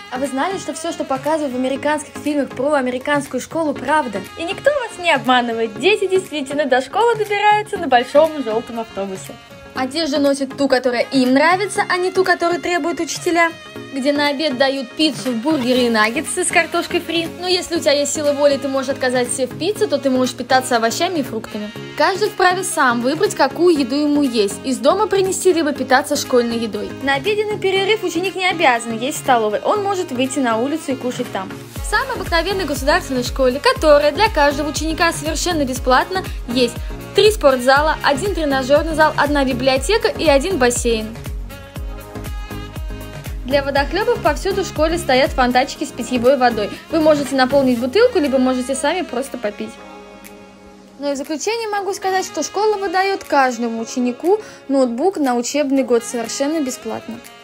А вы знали, что все, что показывают в американских фильмах про американскую школу, правда? И никто вас не обманывает. Дети действительно до школы добираются на большом желтом автобусе. Одежду носят ту, которая им нравится, а не ту, которую требуют учителя. Где на обед дают пиццу, бургеры и наггетсы с картошкой фри. Но если у тебя есть сила воли, ты можешь отказать себе в пицце, то ты можешь питаться овощами и фруктами. Каждый вправе сам выбрать, какую еду ему есть. Из дома принести, либо питаться школьной едой. На обеденный перерыв ученик не обязан есть в столовой. Он может выйти на улицу и кушать там. В самой обыкновенной государственной школе, которая для каждого ученика совершенно бесплатно, есть 3 спортзала, 1 тренажерный зал, 1 библиотека и 1 бассейн. Для водохлебов повсюду в школе стоят фонтанчики с питьевой водой. Вы можете наполнить бутылку, либо можете сами просто попить. Ну и в заключение могу сказать, что школа выдает каждому ученику ноутбук на учебный год совершенно бесплатно.